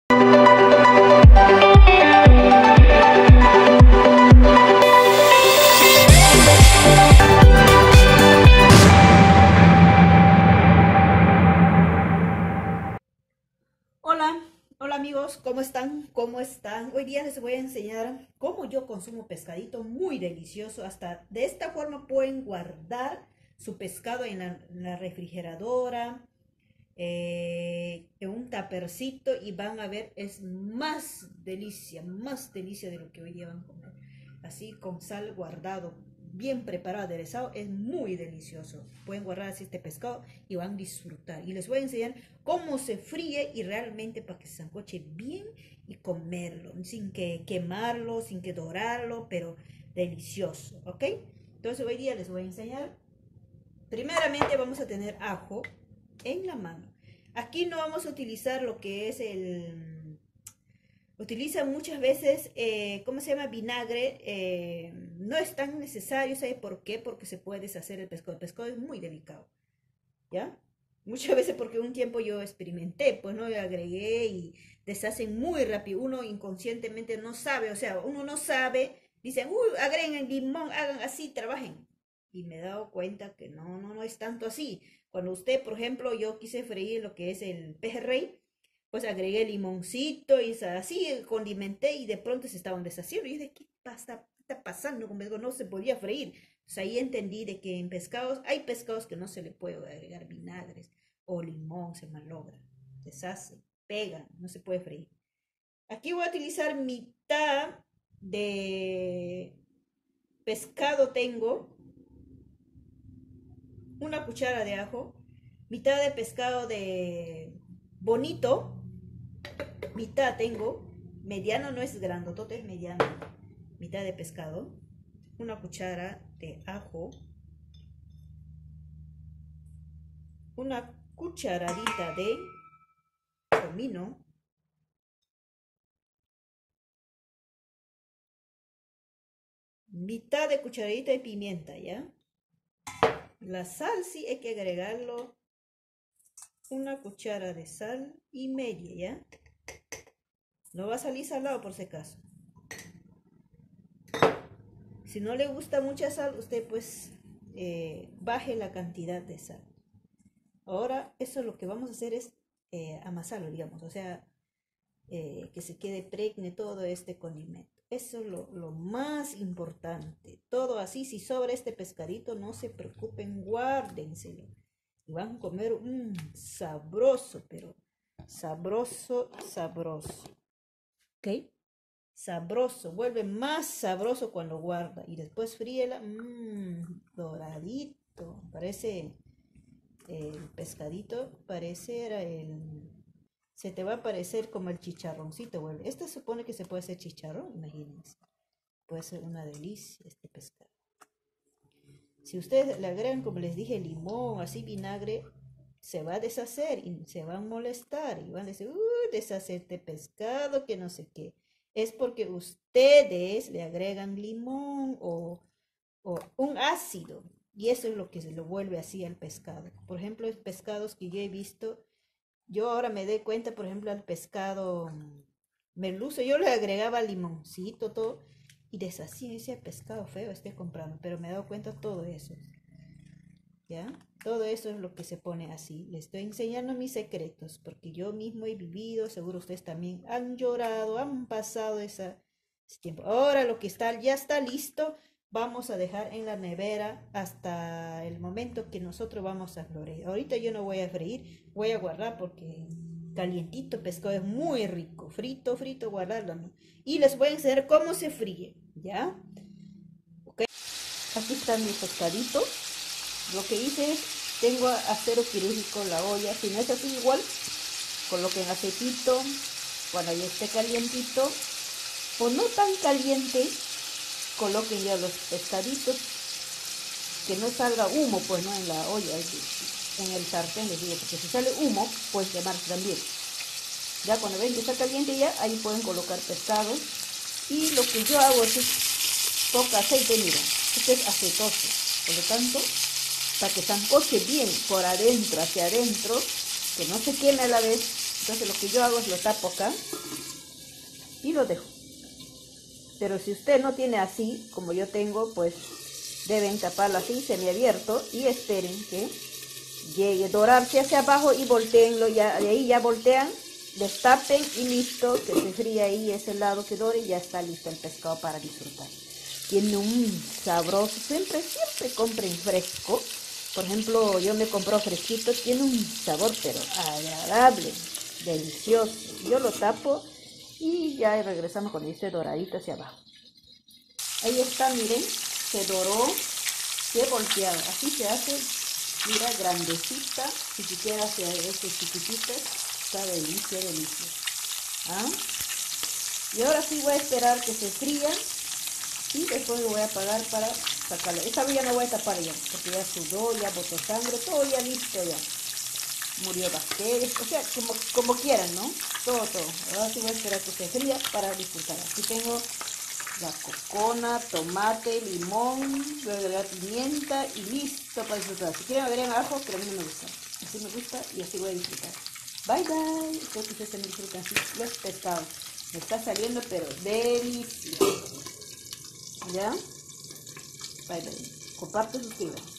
Hola amigos, ¿cómo están? ¿Cómo están? Hoy día les voy a enseñar cómo yo consumo pescadito muy delicioso. Hasta de esta forma pueden guardar su pescado en la refrigeradora, en un tapercito, y van a ver, es más delicia de lo que hoy día van a comer. Así con sal guardado, bien preparado, aderezado, es muy delicioso. Pueden guardar así este pescado y van a disfrutar. Y les voy a enseñar cómo se fríe y realmente para que se sancoche bien y comerlo, sin que quemarlo, sin que dorarlo, pero delicioso, ¿ok? Entonces hoy día les voy a enseñar. Primeramente vamos a tener ajo en la mano. Aquí no vamos a utilizar lo que es utilizan muchas veces, ¿cómo se llama? Vinagre. No es tan necesario, ¿sabe por qué? Porque se puede deshacer el pescado. El pescado es muy delicado, ¿ya? Muchas veces porque un tiempo yo experimenté, pues no, le agregué y deshacen muy rápido. Uno inconscientemente no sabe, o sea, uno no sabe, dicen, uy, agreguen el limón, hagan así, trabajen. Y me he dado cuenta que no es tanto así. Cuando usted, por ejemplo, yo quise freír lo que es el pejerrey, pues agregué limoncito y así condimenté y de pronto se estaban deshaciendo. Y yo de ¿qué pasa? ¿Qué está pasando? Como digo, no se podía freír. Pues ahí entendí de que en pescados, hay pescados que no se le puede agregar vinagres o limón, se malogra, deshace, pega, no se puede freír. Aquí voy a utilizar mitad de pescado, tengo una cuchara de ajo, mitad de pescado de bonito, mitad tengo, mediano no es grandotote, es mediano, mitad de pescado, una cuchara de ajo, una cucharadita de comino, mitad de cucharadita de pimienta, ¿ya? La sal sí hay que agregarlo, una cuchara de sal y media, ¿ya? No va a salir salado por si acaso. Si no le gusta mucha sal, usted pues baje la cantidad de sal. Ahora, eso lo que vamos a hacer es amasarlo, digamos, o sea, que se quede pregne todo este condimento. Eso es lo más importante. Todo así, si sobra este pescadito, no se preocupen, guárdenselo. Y van a comer un sabroso, pero sabroso. ¿Ok? Sabroso, vuelve más sabroso cuando guarda. Y después fríela, doradito. Parece el pescadito, pareciera se te va a parecer como el chicharroncito, vuelve. Este supone que se puede hacer chicharrón, imagínense. Puede ser una delicia este pescado. Si ustedes le agregan, como les dije, limón, así vinagre, se va a deshacer y se van a molestar y van a decir, deshacerte pescado, que no sé qué. Es porque ustedes le agregan limón o un ácido, y eso es lo que se lo vuelve así al pescado. Por ejemplo, pescados que yo he visto, yo ahora me doy cuenta, por ejemplo, al pescado merluzo, yo le agregaba limoncito, todo, y deshacía ese pescado feo, estoy comprando, pero me he dado cuenta todo eso, ¿ya? Todo eso es lo que se pone así. Les estoy enseñando mis secretos, porque yo mismo he vivido, seguro ustedes también han llorado, han pasado ese tiempo. Ahora lo que ya está listo, vamos a dejar en la nevera hasta el momento que nosotros vamos a freír. Ahorita yo no voy a freír, voy a guardar porque calientito pescado es muy rico. Frito, guardarlo, ¿no? Y les voy a enseñar cómo se fríe, ¿ya? Ok. Aquí está mi pescadito. Lo que hice es, tengo acero quirúrgico la olla, si no es así igual, coloquen aceitito, cuando ya esté calientito, o no tan caliente, coloquen ya los pescaditos, que no salga humo, pues no en la olla, en el sartén, les digo, porque si sale humo, puede quemarse también. Ya cuando ven que está caliente ya, ahí pueden colocar pescados, y lo que yo hago es poca aceite, miren, este es aceitoso, por lo tanto, para que sancoche bien por adentro, hacia adentro, que no se queme a la vez. Entonces lo que yo hago es lo tapo acá y lo dejo. Pero si usted no tiene así, como yo tengo, pues deben taparlo así, semiabierto, y esperen que llegue a dorarse hacia abajo y volteenlo, ya, de ahí ya voltean, destapen y listo, que se fríe ahí ese lado que dore y ya está listo el pescado para disfrutar. Tiene un sabroso, siempre compren fresco. Por ejemplo, yo me compro fresquito, tiene un sabor pero agradable, delicioso. Yo lo tapo y ya regresamos con este doradito hacia abajo. Ahí está, miren, se doró, se volteado. Así se hace, mira, grandecita. Si quisiera hacer este chiquitito, está delicia, delicia. ¿Ah? Y ahora sí voy a esperar que se fría y después lo voy a apagar para sacarlo. Esta vez ya no voy a tapar ya, porque ya sudó, ya botó sangre, todo ya listo ya. Murió bacterias, o sea, como quieran, ¿no? Todo. Ahora sí voy a esperar que se fría para disfrutar. Aquí tengo la cocona, tomate, limón, luego la pimienta y listo para disfrutar. Si quieren agregar ajo, pero a mí no me gusta. Así me gusta y así voy a disfrutar. Bye bye. Espero que ustedes también disfruten así los pescados. Me está saliendo pero delicioso. ¿Ya? Bye bye. Comparte, suscríbete.